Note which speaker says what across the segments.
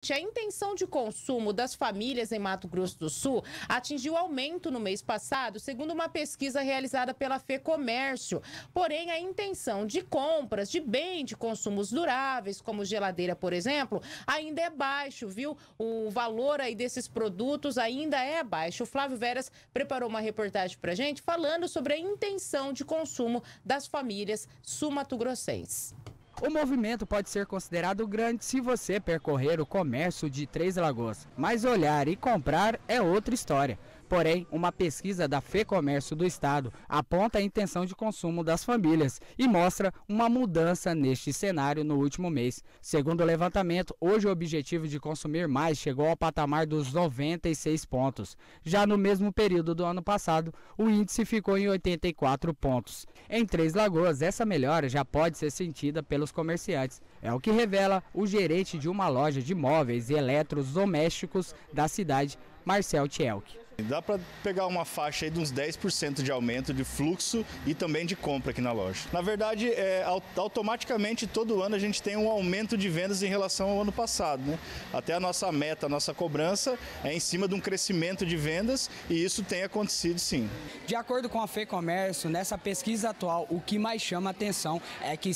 Speaker 1: A intenção de consumo das famílias em Mato Grosso do Sul atingiu aumento no mês passado, segundo uma pesquisa realizada pela FEComércio. Porém, a intenção de compras de bens de consumos duráveis, como geladeira, por exemplo, ainda é baixo, viu? O valor aí desses produtos ainda é baixo. O Flávio Veras preparou uma reportagem pra gente falando sobre a intenção de consumo das famílias sul-mato-grossenses.
Speaker 2: O movimento pode ser considerado grande se você percorrer o comércio de Três Lagoas, mas olhar e comprar é outra história. Porém, uma pesquisa da FEComércio do Estado aponta a intenção de consumo das famílias e mostra uma mudança neste cenário no último mês. Segundo o levantamento, hoje o objetivo de consumir mais chegou ao patamar dos 96 pontos. Já no mesmo período do ano passado, o índice ficou em 84 pontos. Em Três Lagoas, essa melhora já pode ser sentida pelos comerciantes. É o que revela o gerente de uma loja de móveis e eletrodomésticos da cidade, Marcel Tielk.
Speaker 3: Dá para pegar uma faixa aí de uns 10% de aumento de fluxo e também de compra aqui na loja. Na verdade, automaticamente todo ano a gente tem um aumento de vendas em relação ao ano passado, né? Até a nossa meta, a nossa cobrança é em cima de um crescimento de vendas e isso tem acontecido sim.
Speaker 2: De acordo com a FEComércio, nessa pesquisa atual, o que mais chama atenção é que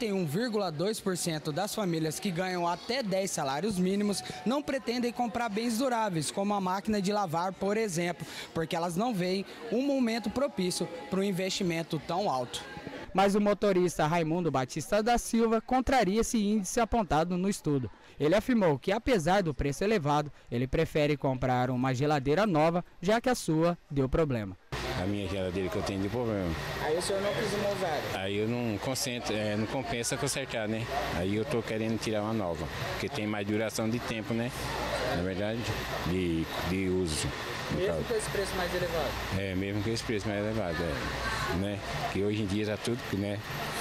Speaker 2: 71,2% das famílias que ganham até 10 salários mínimos não pretendem comprar bens duráveis, como a máquina de lavar, por exemplo, porque elas não veem um momento propício para um investimento tão alto. Mas o motorista Raimundo Batista da Silva contraria esse índice apontado no estudo. Ele afirmou que, apesar do preço elevado, ele prefere comprar uma geladeira nova, já que a sua deu problema.
Speaker 4: A minha geladeira que eu tenho de problema.
Speaker 2: Aí o senhor não costuma usar?
Speaker 4: Aí eu não compensa consertar, né? Aí eu tô querendo tirar uma nova, porque tem mais duração de tempo, né? Na verdade, de uso.
Speaker 2: Mesmo com esse preço mais elevado?
Speaker 4: É, mesmo com esse preço mais elevado, né? Que hoje em dia já tudo, né?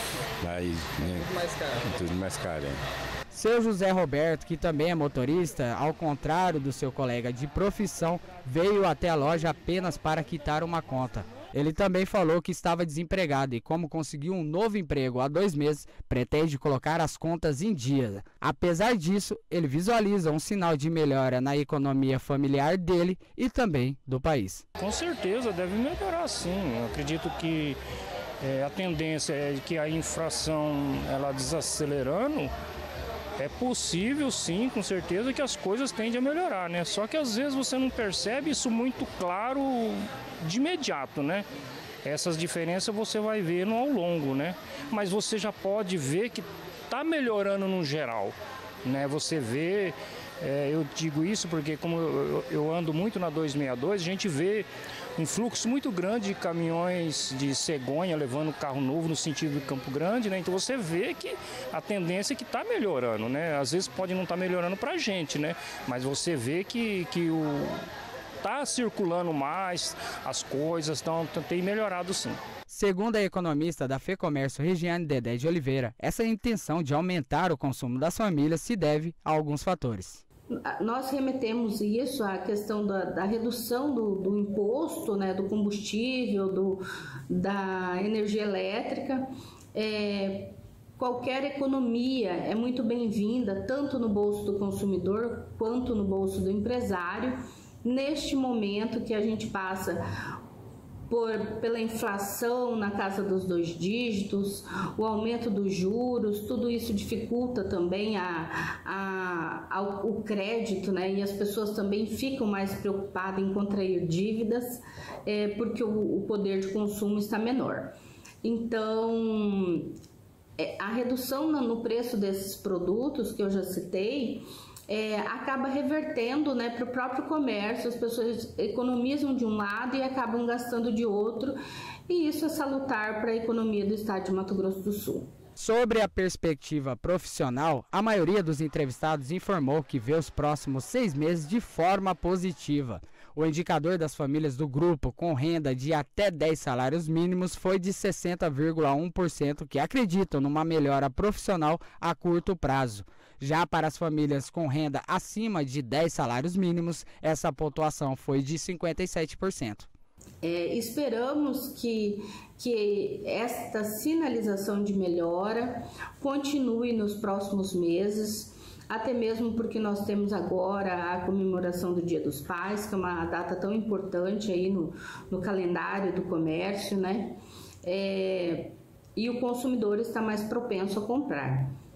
Speaker 2: Tudo mais caro.
Speaker 4: Tudo mais caro,
Speaker 2: Seu José Roberto, que também é motorista, ao contrário do seu colega de profissão, veio até a loja apenas para quitar uma conta. Ele também falou que estava desempregado e, como conseguiu um novo emprego há 2 meses, pretende colocar as contas em dia. Apesar disso, ele visualiza um sinal de melhora na economia familiar dele e também do país.
Speaker 5: Com certeza, deve melhorar sim. Eu acredito que a tendência é que a inflação ela desacelerando. É possível, sim, com certeza, que as coisas tendem a melhorar, né? Só que às vezes você não percebe isso muito claro de imediato, né? Essas diferenças você vai vendo ao longo, né? Mas você já pode ver que está melhorando no geral, né? Você vê, eu digo isso porque como eu ando muito na 262, a gente vê um fluxo muito grande de caminhões de cegonha levando carro novo no sentido do Campo Grande, né? Então você vê que a tendência é que está melhorando, né? Às vezes pode não estar melhorando para a gente, né? Mas você vê que está circulando mais, as coisas têm melhorado sim.
Speaker 2: Segundo a economista da FEComércio, Regiane Dedé de Oliveira, essa intenção de aumentar o consumo das famílias se deve a alguns fatores.
Speaker 6: Nós remetemos isso à questão da redução do imposto, né, do combustível, da energia elétrica. Qualquer economia é muito bem-vinda, tanto no bolso do consumidor quanto no bolso do empresário. Neste momento que a gente passa pela inflação na casa dos 2 dígitos, o aumento dos juros, tudo isso dificulta também o crédito, né? E as pessoas também ficam mais preocupadas em contrair dívidas, porque o poder de consumo está menor. Então, a redução no preço desses produtos que eu já citei, acaba revertendo, né, para o próprio comércio. As pessoas economizam de um lado e acabam gastando de outro, e isso é salutar para a economia do estado de Mato Grosso do Sul.
Speaker 2: Sobre a perspectiva profissional, a maioria dos entrevistados informou que vê os próximos 6 meses de forma positiva. O indicador das famílias do grupo com renda de até 10 salários mínimos foi de 60,1% que acreditam numa melhora profissional a curto prazo. Já para as famílias com renda acima de 10 salários mínimos, essa pontuação foi de 57%.
Speaker 6: Esperamos que esta sinalização de melhora continue nos próximos meses. até mesmo porque nós temos agora a comemoração do Dia dos Pais, que é uma data tão importante aí no calendário do comércio, né? E o consumidor está mais propenso a comprar.